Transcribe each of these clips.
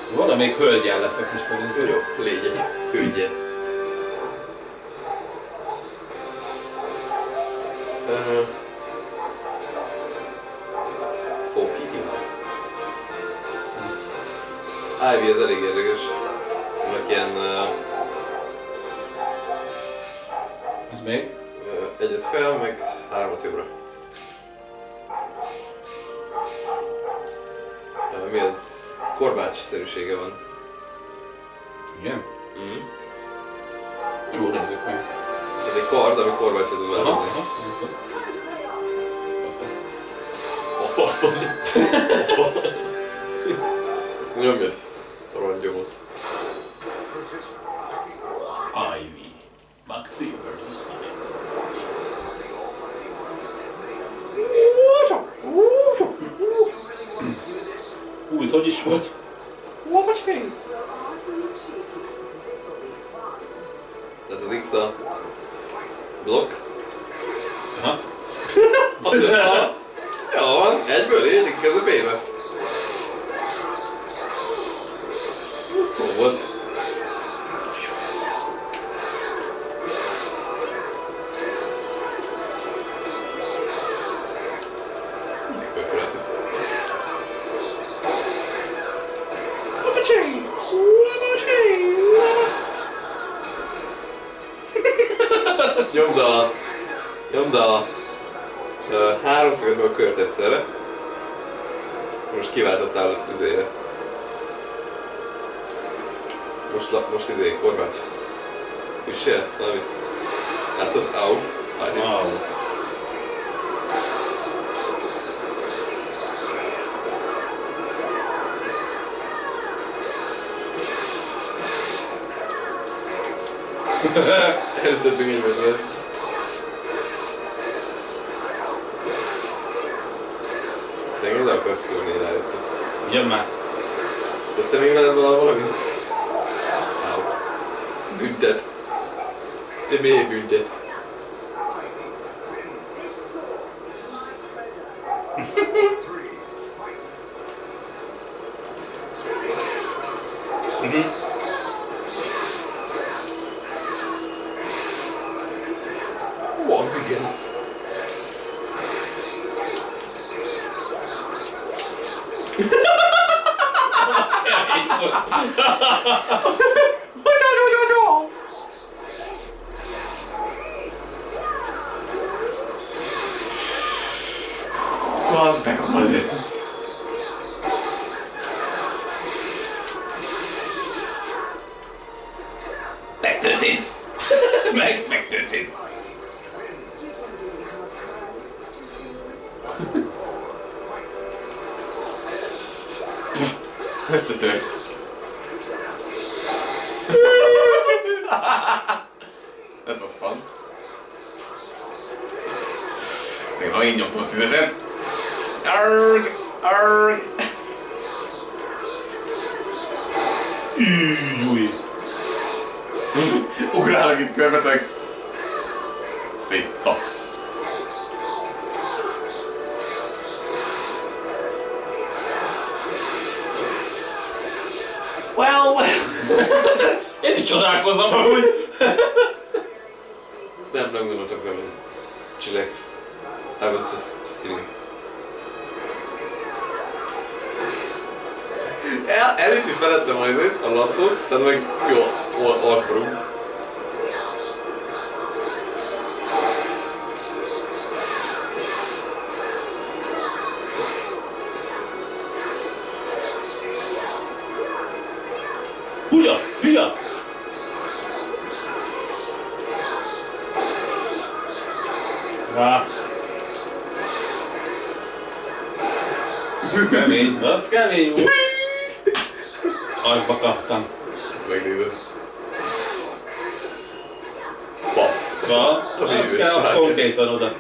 Valamelyik hölgyel leszek most szerintem. Jó, légy egy hölgye. Fókítja. Ivy az elég érdekes. Vannak ilyen... Ez még? Egyet fel, meg 3 jobbra. Mi az? Korbács-szerűsége van. Igen? Mhm. Jó, nézzük meg. Tehát egy kard, ami korbácsot tud Aha, vállalni. aha, nem tudom. Persze. Afa. Nyomjad a rongyomot. Ivy. Maxi versus Simon. Úgy, hogy is volt? Tehát az X a blokk. Aha. Azt mondja, jó van, egyből érik közepébe. Ez cool volt. Nyomd a háromszögetből a kört egyszerre. Most kiváltottál üzére. Most izé, korbács. Üssél? Valami. Látod? Au. Ez fájt. Wow. Elütöttünk egymásra. Tényleg oda akarsz szólni rájöttem. Ugyan már. Tette még veled valami? Au. Büntet. Te miért büntet? Az igen. Az kemény volt. Az meg a mazé. Megtörtént. Megtörtént. Összetörsz. That was fun. Még megint nyomtam a tüzesen. Arrgh! Arrgh! Új. Ugrálok itt körbetek. Szép caf. Well. Én is csodálkozom, hogy... Nem gondoltam velem. Chillax. I was just kidding. Elüti felettem majd a lasszót, tehát meg jó arcborunk. Hülya! Rá. Az kemény volt. Agyba kaptam. Ezt megnézem. Paff. Az kell, az konkrétan oda.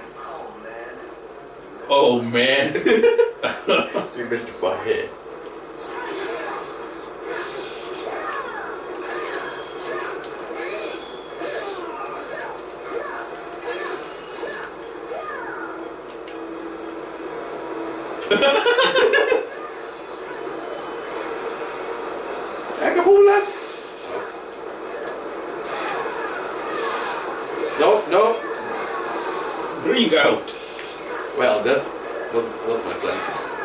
Oh man. Mr. Butthead. hullát! No, no. Ring out! Well, that was not my plan.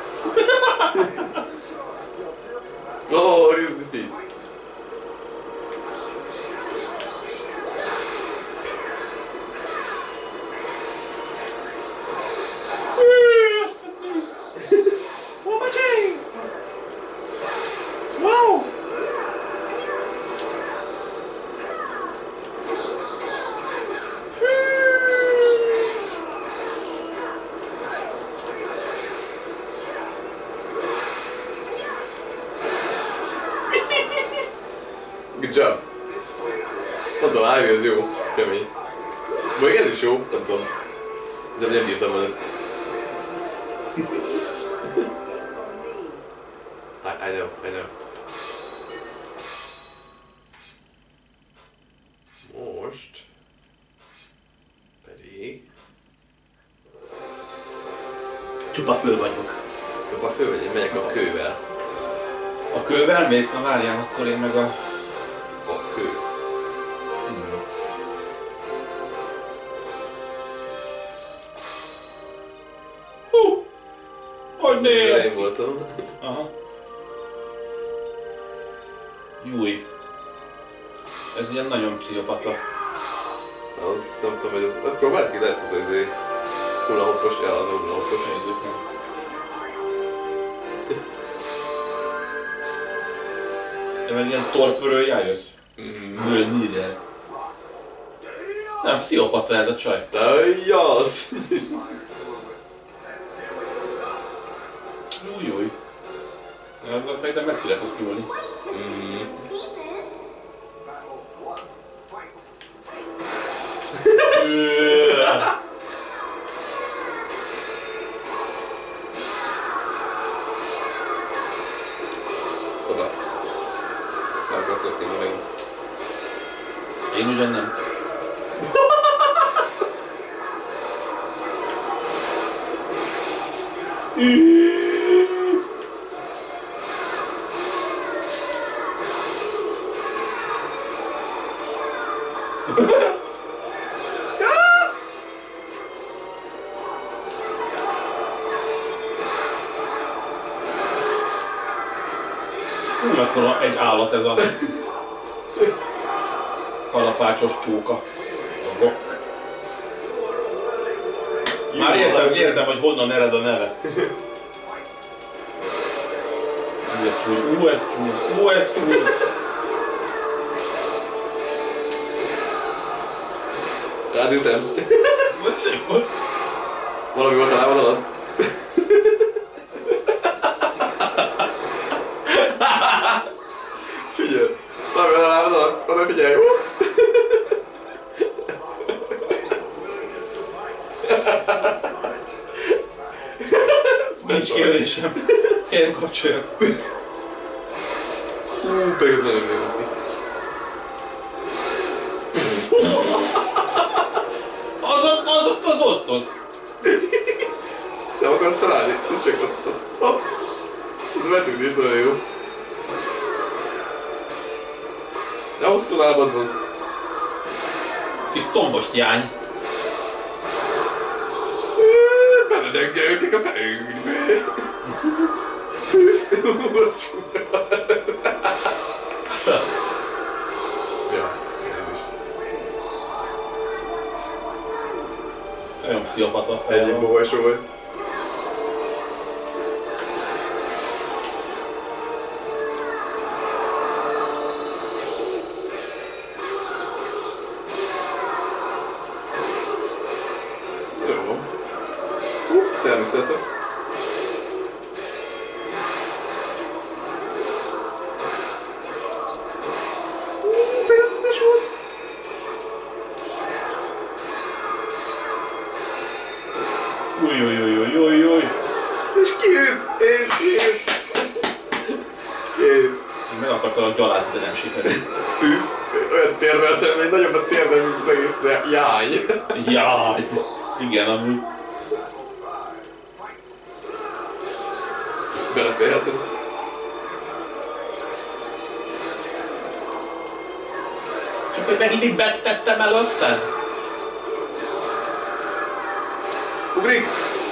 Oh, here's the feet. Oh, my chain! Wow! Good job. Nem tudom, Ivy az jó, kemény. Még ez is jó, nem tudom. De nem bírtam veled. I know, I know. Most pedig... Csupa föl vagyok. Csupa föl vagy, én megyek a kővel. A kővel mész? Na várjál, akkor én meg a... A kő. Hogy Én né? voltam. Aha. Júj. Ez ilyen nagyon pszichopata. Az nem tudom, hogy ez... Próbáld ki, lehet az azért... Hullahoppos, ja, az hullahoppos. Nézzük meg. De meg ilyen torpörőjel jössz? Műlnyízel. Nem, pszichopata ez a csaj. De jasz! Új. Az szerintem messzire fogsz nyúlni. Oda. Meg akarsz lökni megint. Én ugyan nem. Akkor egy állat ez a kalapácsos csóka. A rock. Már értem, hogy honnan ered a neve. Ez csúly, ez csúly. Rád ütem. Ez szép volt. Valami volt a lábad alatt. Figyelj! Valami volt a lábad alatt. Oda figyelj! Ups! Nincs kérdésem. Kérem kapcsoljak. Pedig ez nagyon nézett ki. Az ott az. Nem akarsz felállni? Ez csak ott. Hopp! Ez a vetődés nagyon jó. De hosszú lábad van. Kis combos jány. Beledöngöltük a pögdbe. Az csúnya. Ja, ez is. Nagyon pszichopata Ennyi fel van. bobas volt. Jó. Ups, természetes. Pénztudás volt. Új. És kijött. Kész. Én meg akartalak gyalászni, de nem sikerült. Püff. Olyan térdeltem, még nagyobb a térdel, mint az egész jány. Jaj. Igen, amúgy. Beleférheted. hogy meglibegtettem előtted? Ugrik!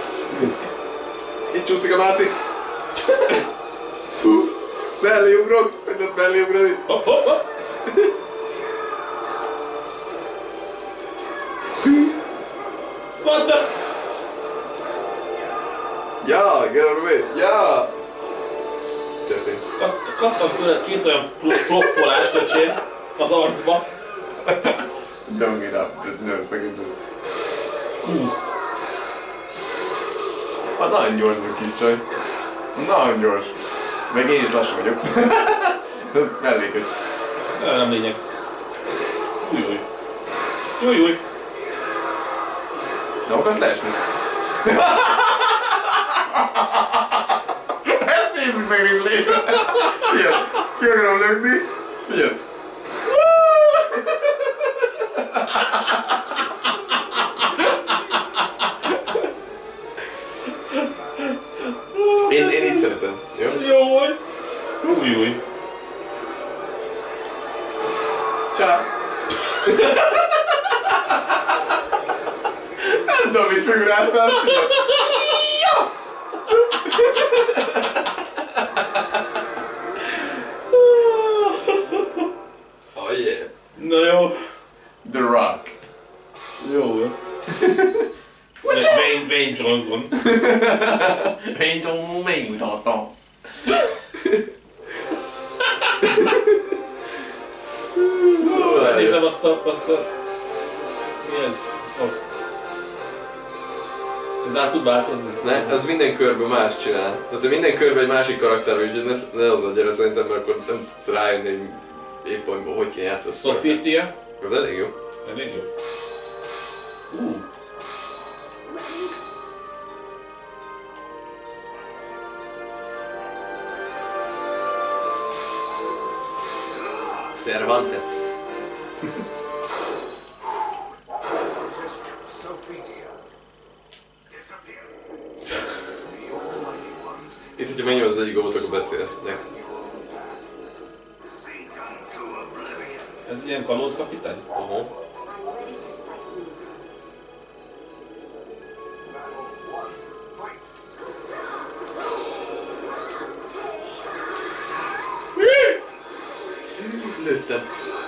Itt csúszik a mászik! Mellé ugrok! Mindent mellé ugrani! Hopp, hopp, hopp! What the? Ja, get out of the way! Ja! Történt. Kaptam tőled két olyan klopfolást, öcsém, az arcba. Don't get up, there's no second to. Hát nagyon gyors ez a kis csaj. Nagyon gyors. Meg én is lassú vagyok. Ez mellékes. Nem lényeg. Újjúj. Újjúj. Nem akarsz leesni? Ezt nézzük meg replaybe! Figyelj! Ki akarom lökni? Figyelj! Én így szeretem, jó? Jó volt. Újjúj. Csá! Nem tudom, mit figuráztál, figyelj! Ja! Oh yeah! Na jó. The Rock. Jó volt. Wayne Johnson. Wayne Johnson megmutatom. Nézem azt a... Mi ez? Azt. Ez át tud változni? Ne, az minden körben más csinál. Tehát minden körben egy másik karakter, úgyhogy ne oda gyere szerintem, mert akkor nem tudsz rájönni, hogy éppen hogy kéne játszani. Sophitia? Az elég jó. Elég jó. Cervantes. Itt, hogyha megnyomod az egyik gombot, akkor beszélhetnek. Ez ilyen kalózkapitány? Aha. Lőttem.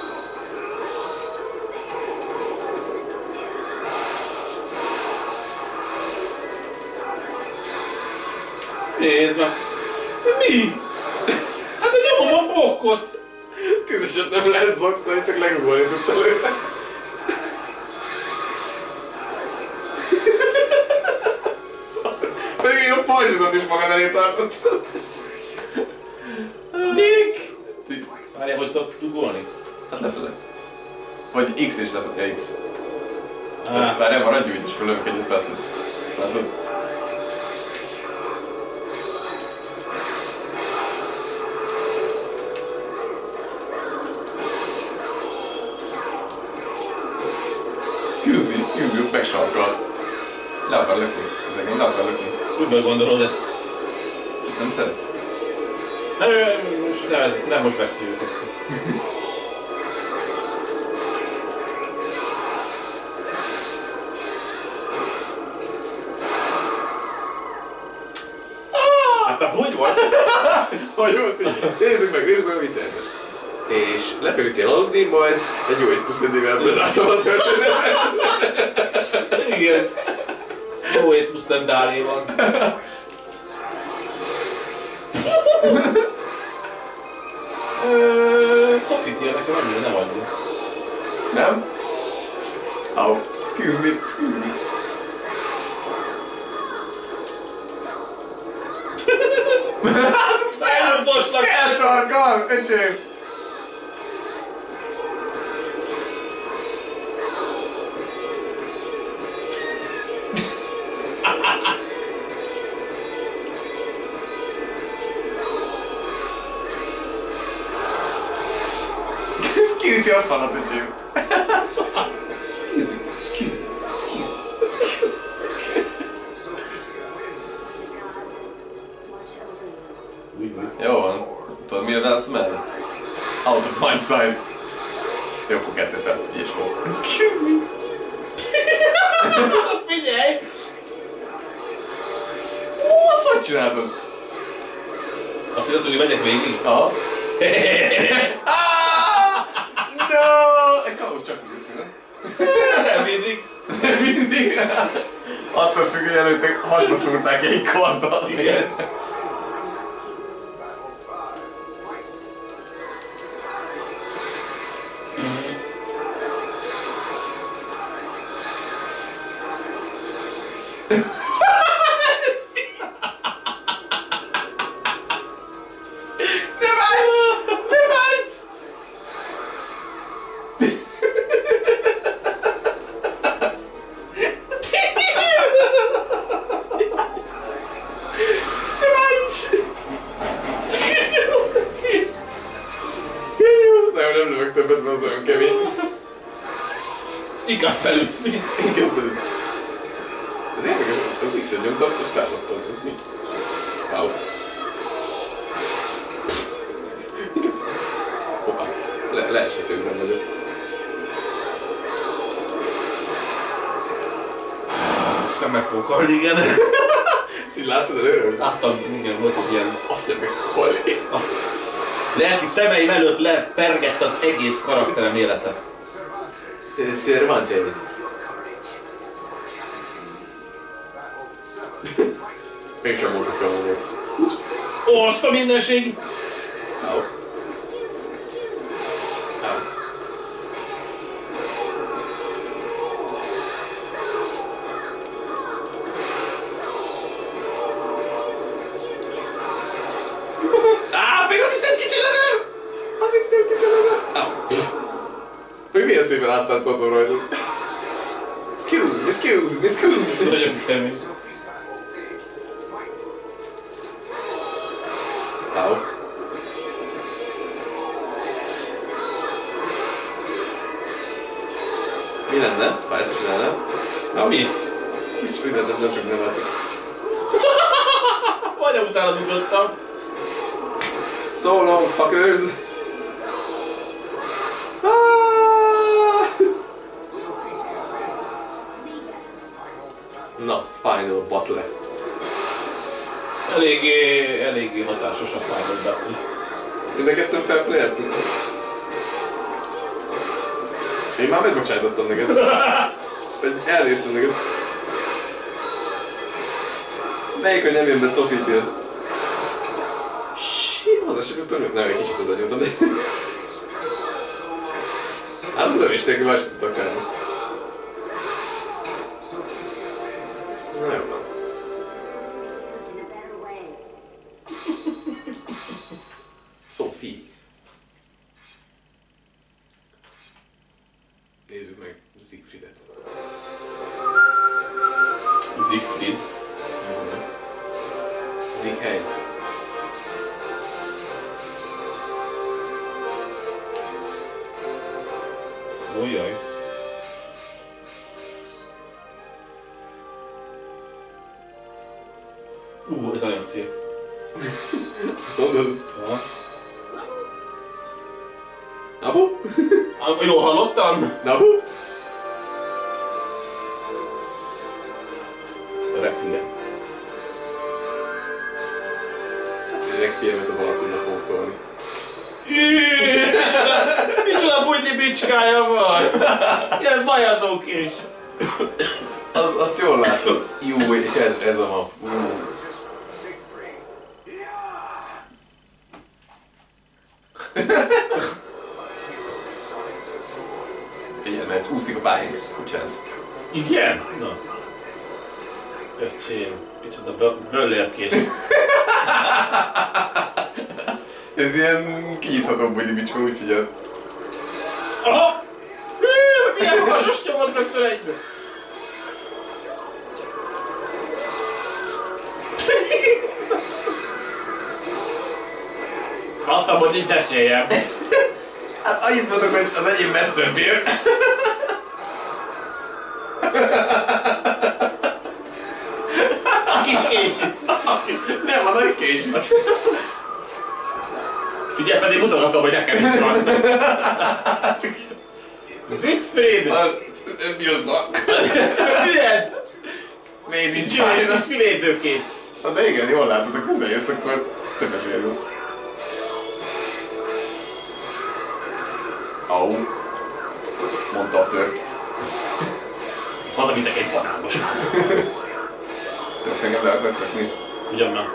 Nézd meg! Mi? Hát de nyomom a blokkot! Tízeset nem lehet blokkolni, csak legugolni tudsz előre. Pedig még a pajzsot is magad elé tartottad. Dick! Várjál, hogy tudod dugolni? Hát lefele. Vagy X és lefele. Ja, X. Ah. Várjál, maradj úgy, és akkor lövök egyet feltett. Látod? Excuse me, azt megsarkal. Le akar lökni. Ez engem le akar lökni. Úgy gondolod ezt? Nem szeretsz? Nem most beszéljük ezt. Hát te hogy volt? Hogy volt? Nézzük meg a vicceltet. És lefeküdtél aludni, majd egy jó egy puszedivel bezártam a történetet. Igen. Jó egy puszem dálé van. Sophitia nekem annyira nem adja. Nem? Au. Excuse me. Hát ez Feldoslak! felsarkal, öcsém! Ez kiüti a falat, öcsém. Excuse me. Jó van. Tudod mi a válasz mellett? Out of my sight. Jó, akkor kettő fel, így is volt. Excuse me! Figyelj! Ó, azt hogy csináltad? Azt hiszed, hogy megyek végig? Aha. No! Egy kalóz csak tudsz, nem? Nem mindig. Nem mindig. Attól függ, hogy előtte hasba szúrták egy karddal. Igen. Nem lövök többet, mert az olyan kemény. Inkább felütsz mi? Inkább felütsz. Ez érdekes, az X-et nyomtam és támadtam. Ez mi? Wow. Hoppá. Leesett, hogy nem vagyok. Szemmel fogok halni, igen. Ezt így láttad előre? Láttam, igen, volt egy ilyen... Azt hiszem, meg halni. Lelki szemeim előtt lepergett az egész karakterem élete. Cervantes. Mégsem mondtuk el magam. Ó, azt a mindenség! Au. Au. Még azt hittem kicsilezem! Azt hittem kicsilezem! Au. Még milyen szépen áttáncoltam rajtad. Excuse me. Nagyon kemény. Au. Mi lenne, ha ezt csinálnám? Mi? Nincs mindent, nem csak nem eszik. Majdnem utána ugrottam. So long, fuckers! Na, final battle. Eléggé hatásos a final battle. Mind a ketten felfelé játszunk? Én már megbocsájtottam neked. Vagy elnéztem neked. Melyik, hogy nem jön be Sophie-től? Az azt sem tudtam, hogy nem, egy kicsit az agyútam, de... Hát tudom is nélkül más sem tudok állni. Na jó van. Sophie. Nézzük meg Siegfriedet. Siegfried. Siegheil. Ojjaj. Ez nagyon szép. Azt mondod? Ja. Nabu? Jól hallottam? Nabu? Requiem. Requiemet az arcomra fogok tolni. Micsoda bujtli bicskája van! Ilyen bajazókés! Azt jól látod. Jó, és ez a map. Igen, mert úszik a pályánk, úgyhogy. Igen? Na. Öcsém, micsoda böllérkés. Ez ilyen kinyitható bugyi bicska, úgy figyeld. Aha! Hű, milyen magasas nyomod rögtön egybe! Azt mondom, hogy nincs esélyem. Hát annyit mondok, hogy az enyém messzebb bír. A kis késit. Nem, a nagy késit. Figyelj, pedig mutogatom, hogy nekem is van. Siegfried! Mi az a... Milyen? Made in Kis China. filétőkés. Na de igen, jól látod, ha közel jössz, akkor többes végül. Au. Mondta a tört. Hazavitek egy banános. Te most engem le akarsz vetni? Ugyan már.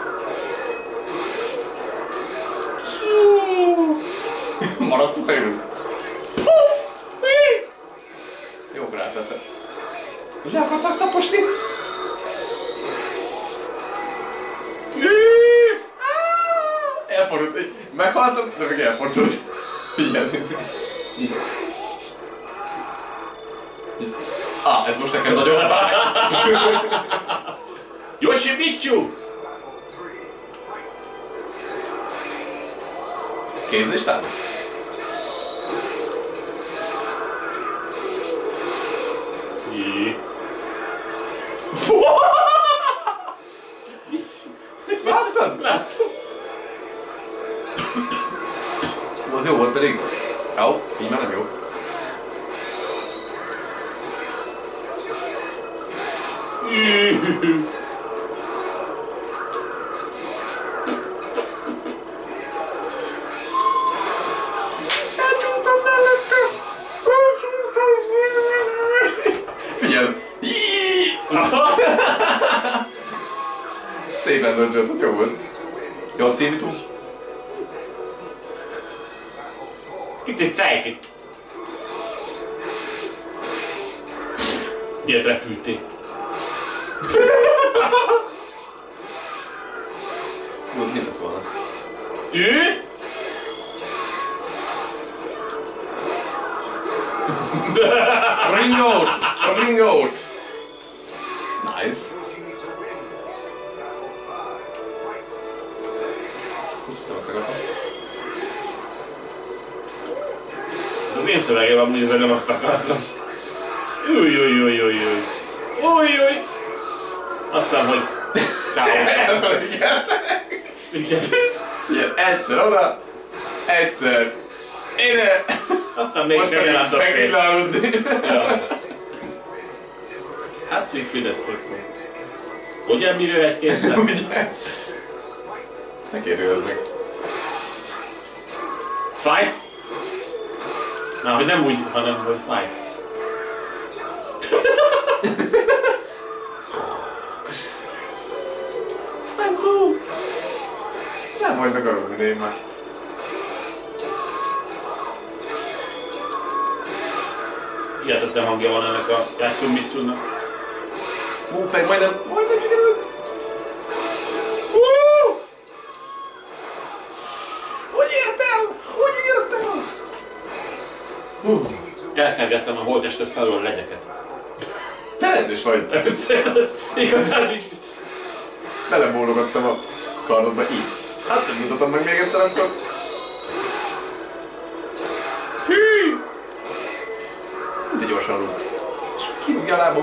Maradsz fejül? Jó rátettem. Le akartak taposni? Elfordult. Meghaltam, de még elfordult. Figyelj. Ez most nekem nagyon fáj. Yoshimitsu! Kézzel is támadsz? Láttad? Láttam. Az jó volt pedig. Au, így már nem jó. Elcsúsztam mellettem! Figyelj! Szépen döntötted, jó volt. Jó a címító? Kicsit fejkít. Miért repültél? Az mi lett volna? Ő? Ring out! Ring out! Nice. Pusztam a szagatot. Az én szövegem amúgy ezzel nem azt akartam. Új. Azt hiszem, hogy... Ciao. Elfelejtettek. Igen. Igen, egyszer oda, egyszer ide. Aztán még Most nem pedig láttam fél. megvillálódni. Ja. Hát Siegfried ez szép. Hogy elmirő egy-két? Ugye? Ne kérdőzz meg. Fight? Na, hogy nem úgy, hanem hogy fight. Fentó! Nem majd akarok, de én már. Hihetetlen hangja van ennek a Yoshimitsunak. Pedig majdnem sikerült. Hogy értem? Hogy értem? Elkergettem a holttestet felül a legyeket. Te rendes vagy. Igazán nincs. Belebólogattam a kardodba így. Hát nem mutatom meg még egyszer akkor. Hű! De gyorsan rúgt. És kirúgja a lábom.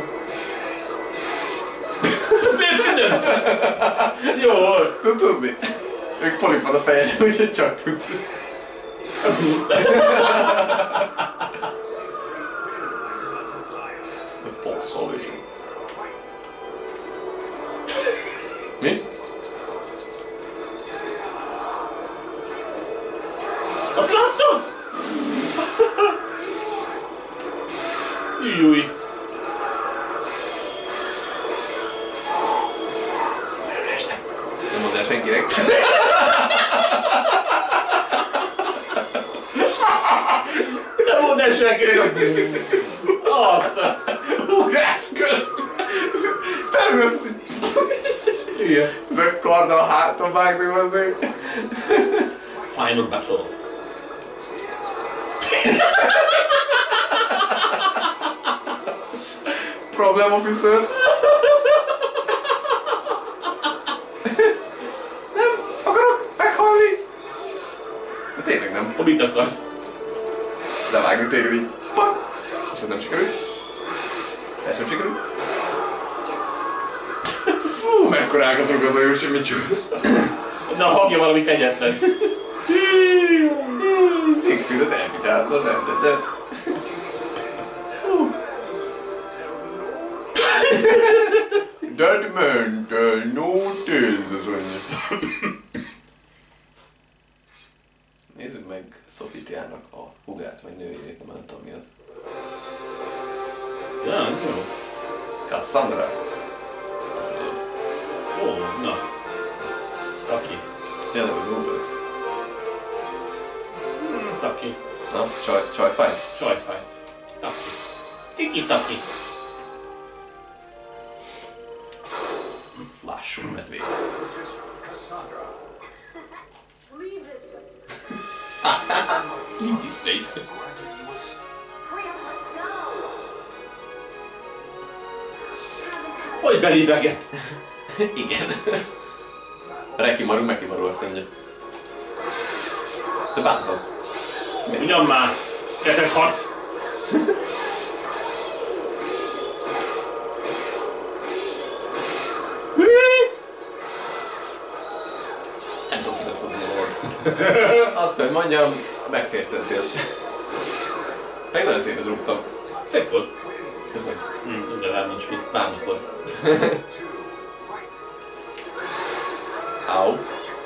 Nem. Jó volt. Tudod hozni? Ők polip van a fejed, úgyhogy csak tudsz. The false solution. Mi? Azt láttad? Júj. Nem mondd el senkinek. Nem mondd el senkinek, hogy... Azt. Ugrás köz! Felülött az így. Igen. Ez a kard a háton vágni hozzá. Final battle. Problem officer. Nem akarok meghalni. De tényleg nem. Ha mit akarsz? Levágni téged így. Pak! És ez nem sikerült. Ez sem sikerült. Fú, mekkorákat rúg az a Yoshimitsu. Na, hangja valami kegyetlen. Siegfriedet elpicsáltad rendesen. Nézzük meg Sofitiának a hugát, vagy nőjét, nem tudom mi az. Ja, jó. Cassandra. Azt mondja az. Ó, na. Taki. Ja, nem, az Rubles. Taki. Na, csajfájt? Csajfájt. Taki. Tiki-taki. Lássunk medvét. Leave this place. Hogy belébegett? Igen. Rekimaru, Mekimaru azt mondja. Te bántasz. Ugyan már. Ketec harc. Nem tudok vitatkozni a Lord. Azt kell, hogy mondjam, megfércentél. Meg nagyon szép ez rúgtam. Szép volt. Köszönöm. Legalább nincs mit, bármikor. Au.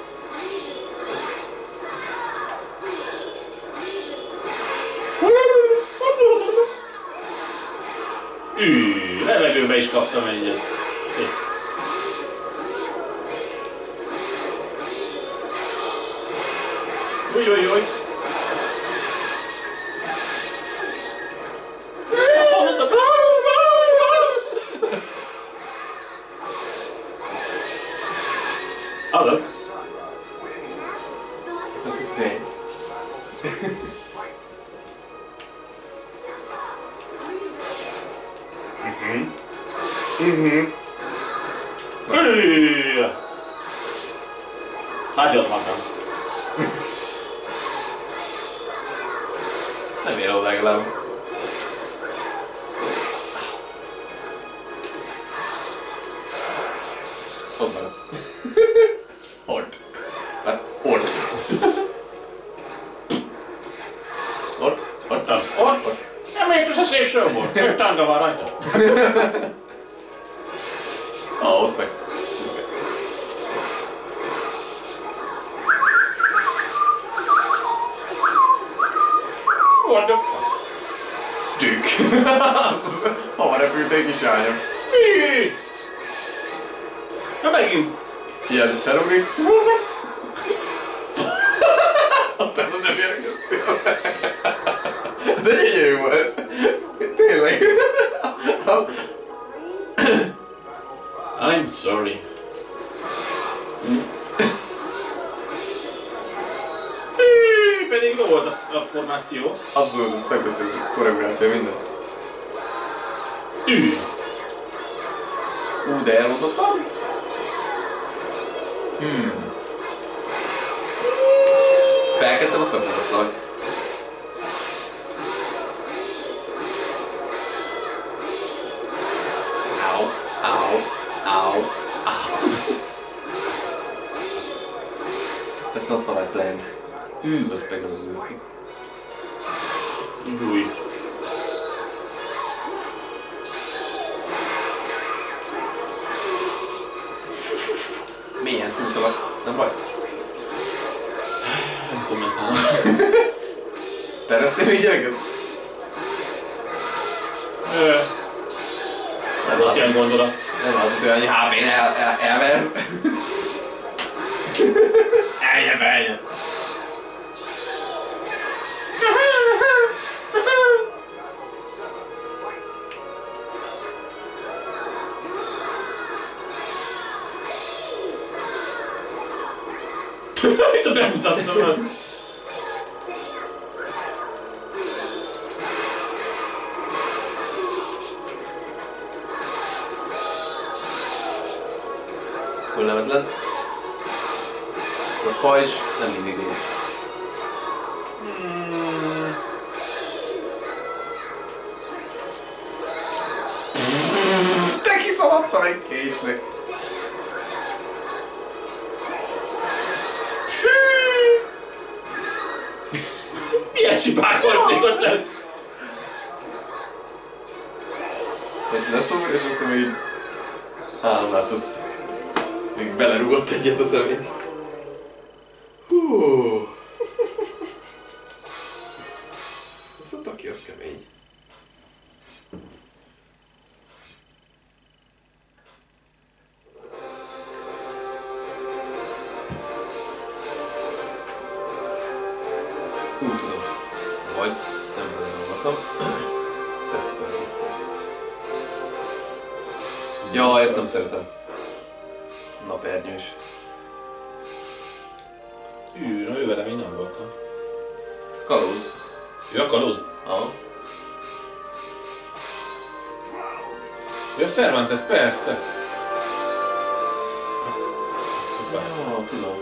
Levegőbe is kaptam egyet. Szép. Új. Azt mondtam. Adod. Köszönöm, fény. Hagyod magam. Nem ér oda legalább. Ott maradsz. Ott. Hát, ott. Ott. Nem értesz a szélső volt. Csak tanga van rajta. Ahhoz meg szűke. What the fuck? Tük. Hova repülték is ányok. Mi? Na megint. Figyelj, felugrik. Ott nem érkeztél. De gyönyörű volt. Tényleg. I'm sorry. Pedig jó volt a formáció. Abszolút, ezt megbeszéljük. Koreográfia, minden. De elmondottam? Felkedtem, azt megprovasztalak. Au. That's not what I planned. Az meg nem az ki. Új. Mélyen szúrtalak, nem baj? Nem kommentálom. Terveztél még gyereket? Nem volt ilyen gondolat. Nem az, hogy annyi HP-n elversz. Eljön. Mit a bemutatnom az? Hullemetlen. A pajzs nem mindig vége. Te kiszaladtam egy késnek. Milyen csipák volt még ott lent? Egy leszomor és aztán még így... nem látszott. Még belerúgott egyet a szemét. ez kemény. Úgy tudom. Vagy nem voltam. Szetszuperzi. Ja, ezt nem szeretem. Napernyős. Na ő velem én nem voltam. Ez kalóz. Ő a kalóz? Aha. Ő a Cervantes, persze. Ja, tudom.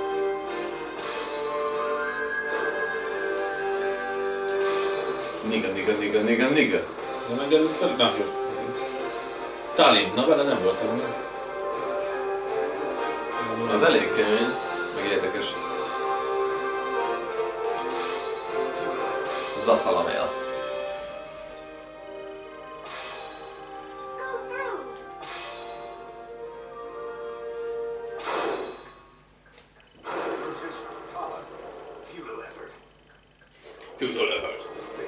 Niga. De meg először... Na jó. Talin, na vele nem voltam még. Az elég kemény, meg érdekes. Zaszalamel. Futol effort.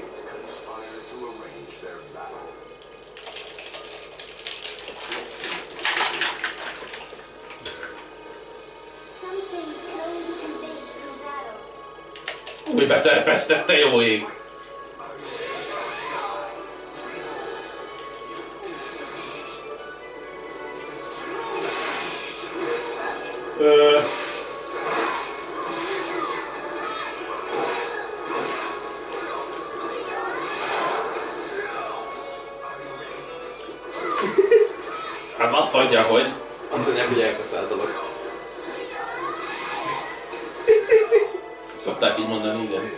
Úgy beterpesztette, jó ég! Az azt mondja, hogy... Azt mondják, hogy elkaszáltalak. Szokták így mondani, igen.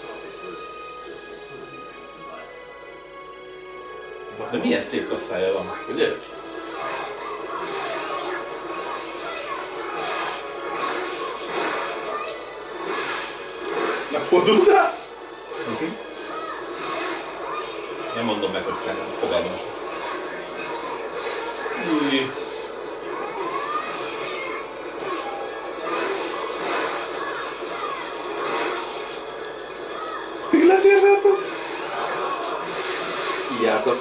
De milyen szép kasszája van, ugye? Megfordultál? Nem mondom meg, hogy kell, fogalmam. Ezt még lehet érveltem? Így jártam.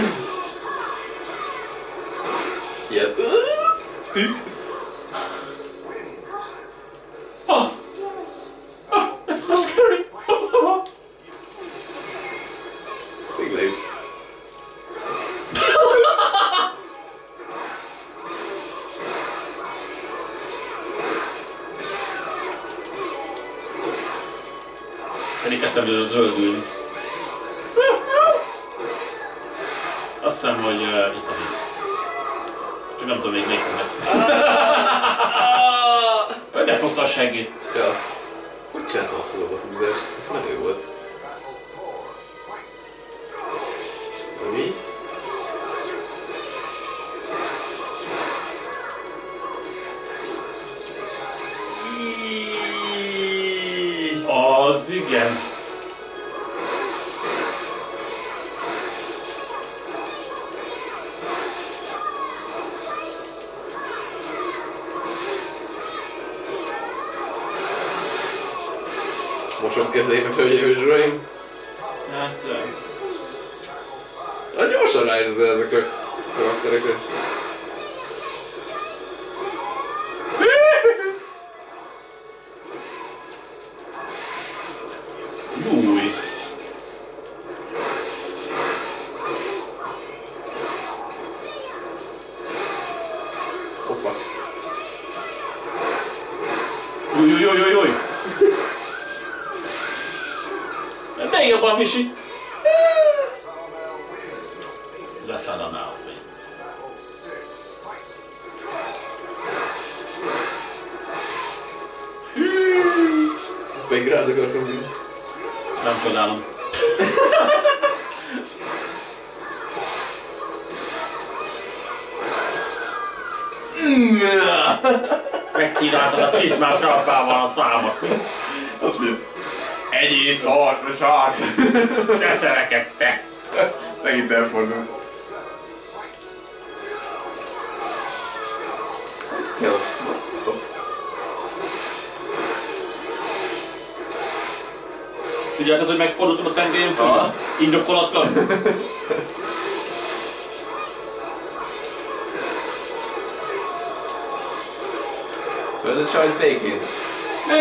Ilyen... Tük. That's so scary! Ezt még leüt. Pedig kezdtem előre zöldülni. Azt hiszem, hogy itt a hit. Csak nem tudom még melyik meg. Befogta a seggét. Ja. Hogy csináltam azt a lovahúzást? Ez menő volt. Nem így? Az igen. Mosom kezeimet, hölgyeim és uraim. Hát... Hát gyorsan ráérzel ezekre a karakterekre. Új. Oh fuck. Új. Még jobban visi. The Salamel wins. Még rád akartam bírni. Nem csodálom. Megkínáltad a csizmát talpával a számot. Azt mondja, egyéb szart, sart. Ne szerekedte. Megint elfordult. Jó. Figyelted, hogy megfordultam a tengelyem körül? Indokolatlan? Föld a csajc békén. Ne!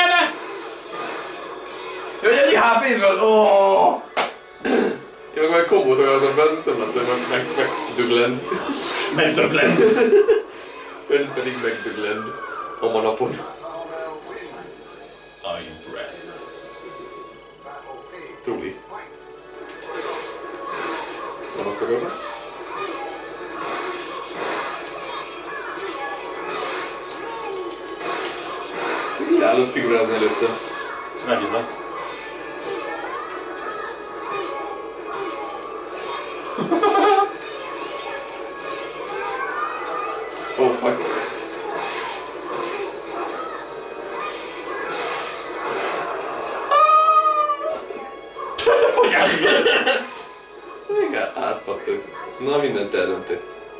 Jaj, ennyi HP-t van! Ooooooh! Én meg majd kombót akartam benne, azt nem látom, hogy megdöglend. Megdöglend. Ön pedig megdöglend. A manapon. I'm impressed. Truly. Nem azt akartam? Mi állott figurázni előttem? Nem hiszem. Oh fuck. Hogy átugod? Még átpattog. Na mindent eldöntő.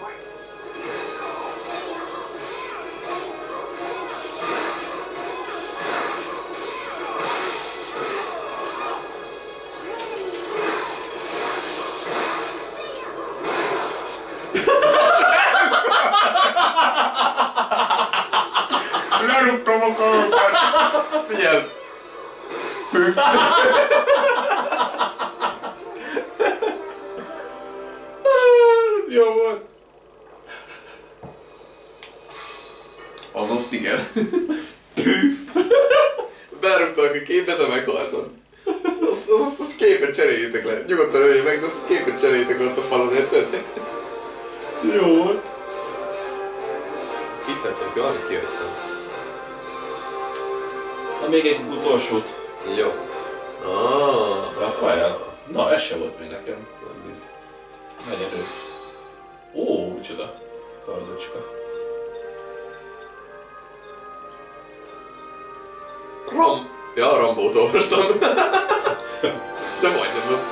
Lerúgtam a karokat! Figyeld! Püff! Ez jó volt! Azaz igen. Berúgtak a képbe, de meghaltam. Azt képet cseréljétek le. Nyugodtan öljél meg, de azt a képet cseréljétek ott a falon, érted? Jó volt. Itt vettem ki, arra kijöttem. Na még egy utolsót. Jó. Rafael. Na, ez sem volt még nekem. Nem bíz. Legyen ő. Ó, micsoda. Kardocska. Ja, Rambót olvastam. De majdnem az.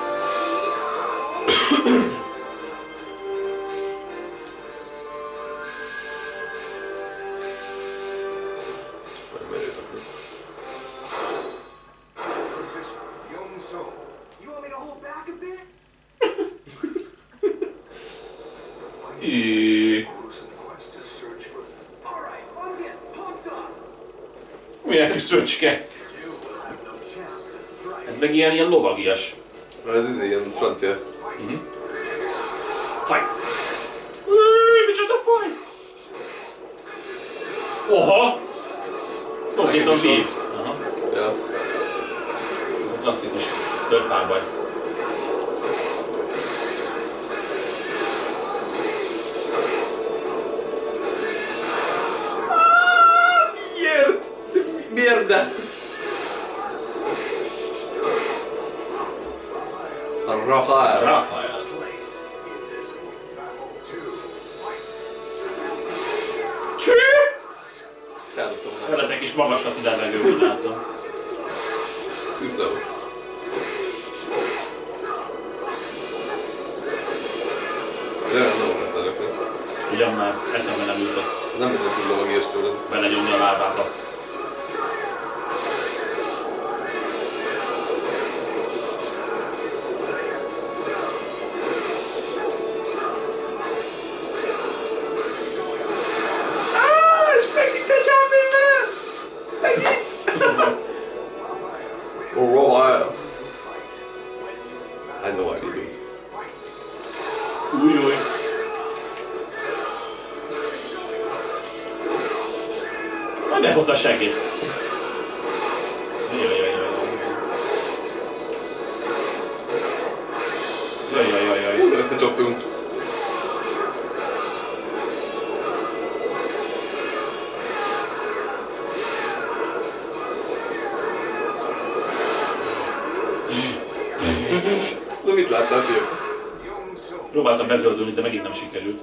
Megmerült akkor. Milyen kis szöcske. Ez meg ilyen lovagias. Ez ilyen francia. Fight! Micsoda fight! Oha! Ez konkrétan vív. Aha. Ja. Ez a klasszikus törpárbaj. Miért? Miért de? Rafael. Rafael. Csű! Feldobtam. Veletek is magasat ide levegőben látom. Too slow. Ez olyan nagyon lesz lelökni. Ugyan már eszembe nem jutott Nem tudom túl lovagias tőled. belenyomni a lábába. És megint egy HP-ben! Megint! Oh, Rafael. I know I did this. Új. Majd befogta a seggét. Jaj. Hú, összecsaptunk. Na mit láttál, fiam? Próbáltam bezöldülni, de megint nem sikerült.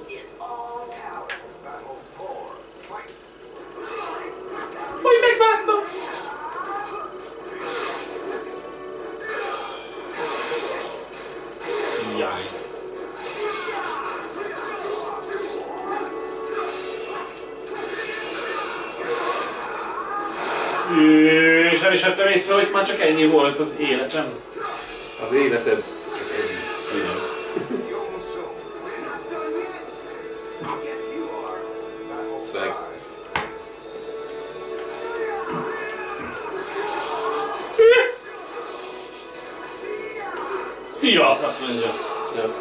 Hogy megvártam? Jaj. És nem is is vettem észre, hogy már csak ennyi volt az életem. Az életed csak ennyi. Igen. Szveg. Szia! Azt mondja. Ja.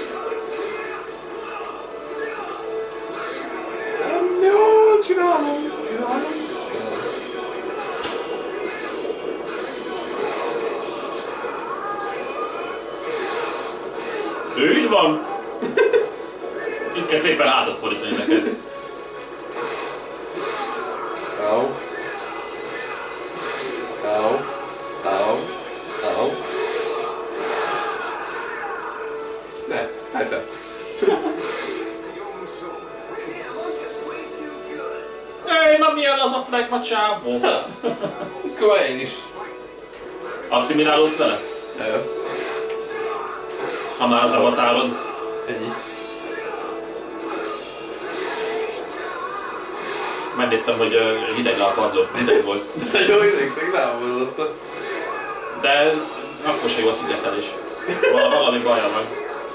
Jó, csinálom. Úgy van! Itt kell szépen hátat fordítani neked. Au. Au. Au. Au. Ne, állj fel. Hey, ma milyen az a flegma csávó? Akkor én is. Asszimilálódsz vele? Jó. Ha már az avatárod. Ennyi. Megnéztem, hogy hideg a padló. Hideg volt. De jó izéknek lábadotta. De akkor se jó a szigetelés. Valami baja van.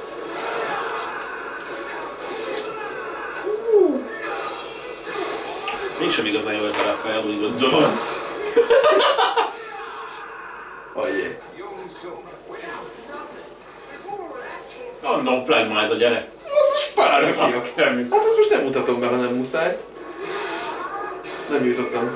Mégsem igazán jó ez a Rafael, úgy gondolom. Ajjé. Mondom, flagma ez a gyerek. Az a spárga fia. Az semmi. Hát ezt most nem mutatom be, ha nem muszáj. Nem jutottam.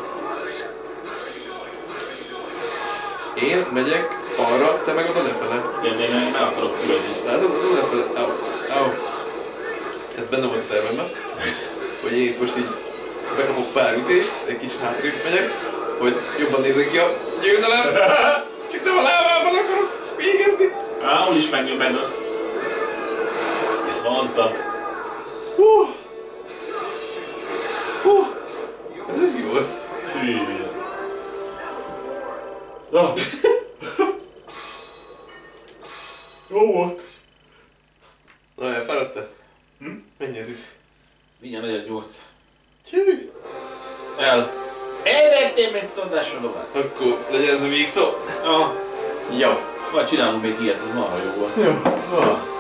Én megyek arra, te meg oda lefele. Igen, én meg akarok fülödni. Látod, oda lefele. Au. Au. Ez benne volt a tervemben. Hogy én itt most így bekapok pár ütést, egy kicsit hátrébb megyek, hogy jobban nézek ki a győzelem. Csak nem a lábában akarok végezni. Á, úgyis megölsz. Yes. Mondtam. Hú. Ez jó volt. Fű. Oh. Jó volt. Na, elfáradtál? Hm? Mennyi ez itt? Mindjárt 4-8. Csű. Elvertél, mint szondásra lovát. Akkor legyen ez a végszó. Ah, Jó. majd csinálunk még ilyet, ez marha jó volt. Jó.